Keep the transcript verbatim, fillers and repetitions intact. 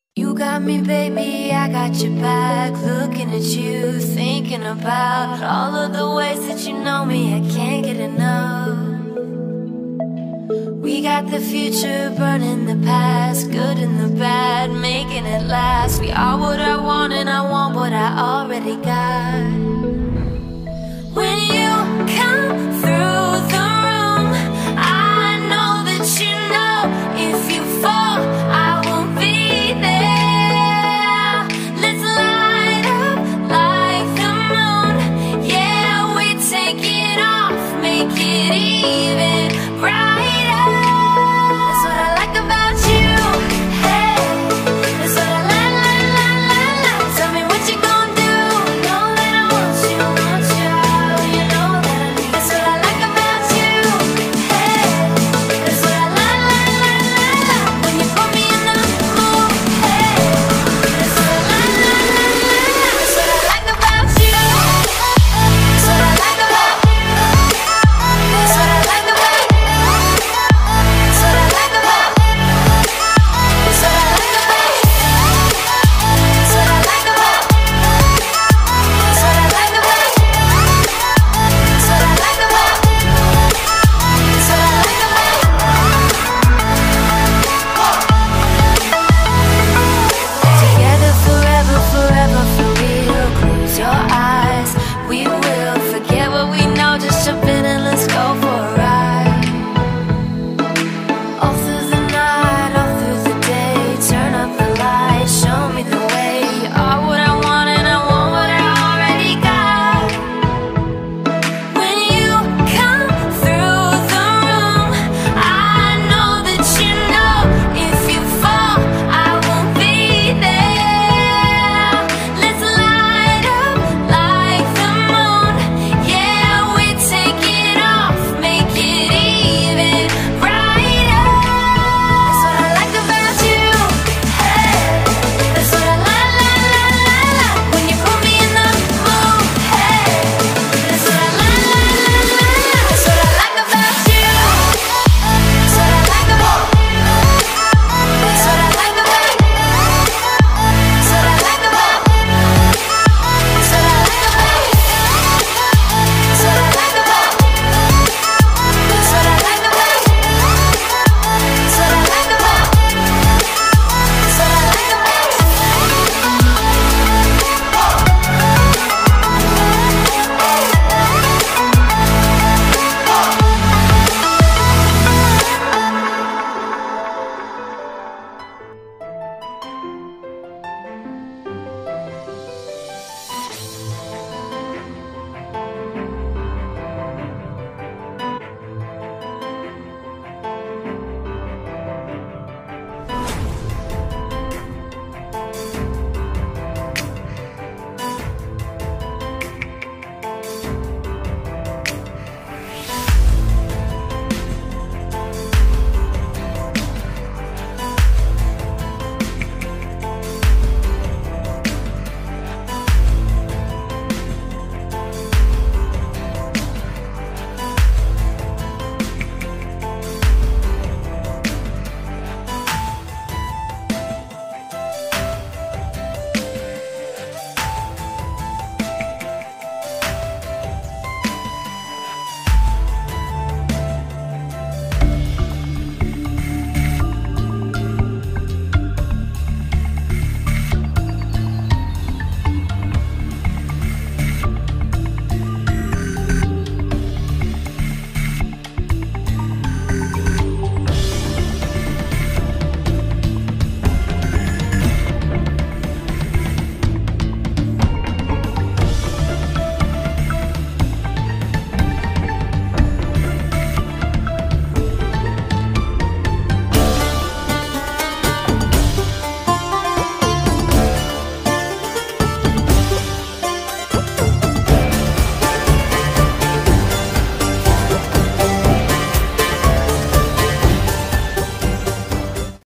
You got me, baby, I got your back. Looking at you, thinking about all of the ways that you know me, I can't get enough. We got the future, burning the past, good and the bad, making it last. We are what I want and I want what I already got. When you come through the room, I know that you know if you fall, I will be there. Let's light up like the moon. Yeah, we take it off, make it even bright.